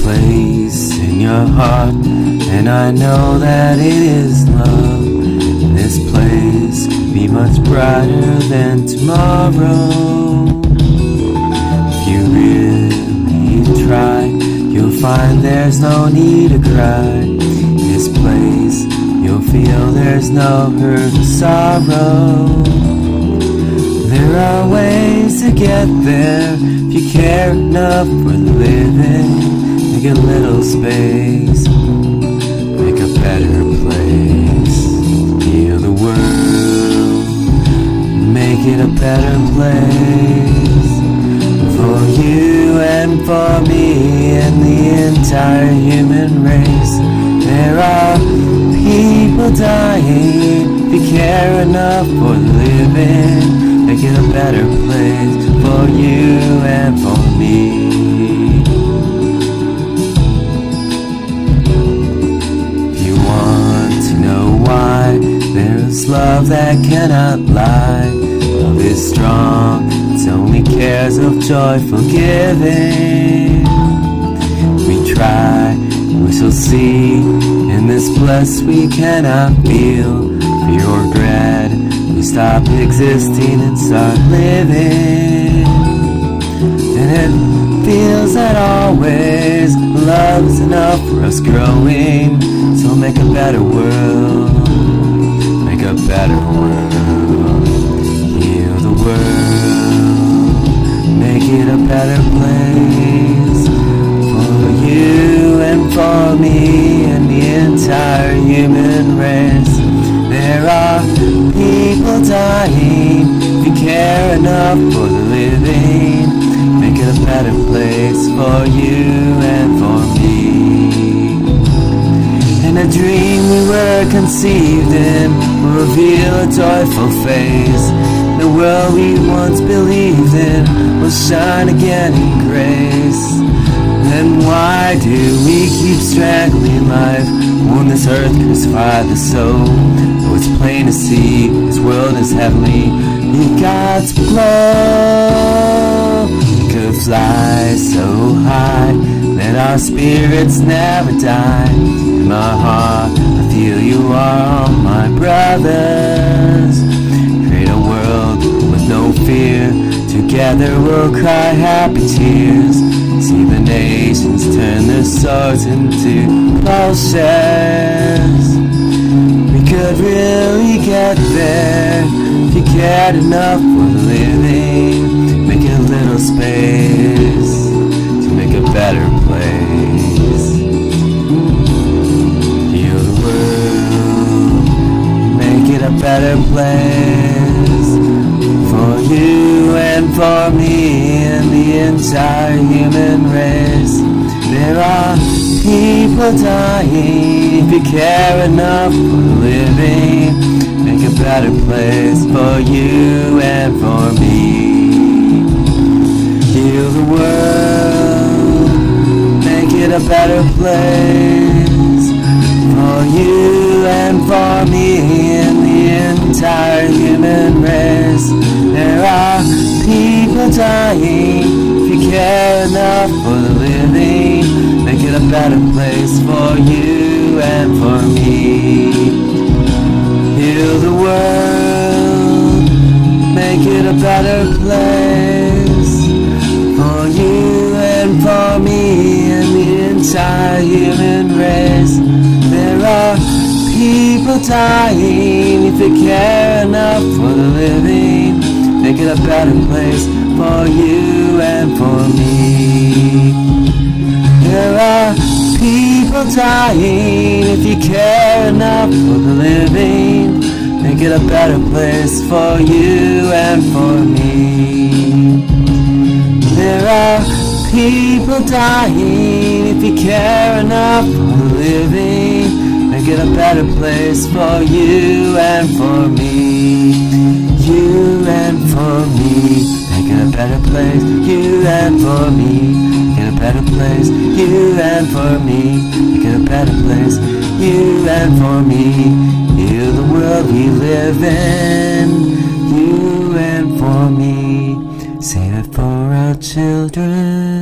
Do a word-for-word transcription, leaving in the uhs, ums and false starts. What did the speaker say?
place in your heart, and I know that it is love. This place could be much brighter than tomorrow. If you really try, you'll find there's no need to cry. This place, you'll feel there's no hurt or sorrow. There are ways to get there if you care enough for the living. Make a little space, make a better place. Heal the world, make it a better place. For you and for me and the entire human race. There are people dying if you care enough for the living. Make it a better place for you and for me. If you want to know why, there's love that cannot lie. Love is strong, it only cares of joyful giving. We try, we shall see. In this bliss we cannot feel. Fear or dread, we stop existing and start living. And it feels that always love's enough for us growing. So make a better world, make a better world. Heal the world, make it a better place. For you and for me and the entire human race. There are people dying if you care enough for the living. Make it a better place for you and for me. In a dream we were conceived in will reveal a joyful face. The world we once believed in will shine again in grace. Then why do we keep strangling life? Won't this earth crucify the soul? Though it's plain to see, this world is heavenly in God's glow. We could fly so high that our spirits never die. In my heart, I feel you are all my brothers. Create a world with no fear. Together we'll cry happy tears. See the nations turn their swords into plowshares. We could really get there if you cared enough for the living. Make a little space to make a better place. Heal the world, make it a better place. For you and for me and the entire human race. There are people dying if you care enough for the living. Make a better place for you and for me. Heal the world, make it a better place. For you and for me and the entire human race. There are people dying if you care enough for the living. Make it a better place for you and for me. Heal the world, make it a better place. For you and for me and the entire human race. There are people dying if you care enough for the living. Make it a better place for you and for me. There are people dying if you care enough for the living. Make it a better place for you and for me. There are people dying if you care enough for the living. Make it a better place for you and for me. You and for me, make it a better place. You and for me, make it a better place. You and for me, make it a better place. You and for me, heal the world we live in. You and for me, save it for our children.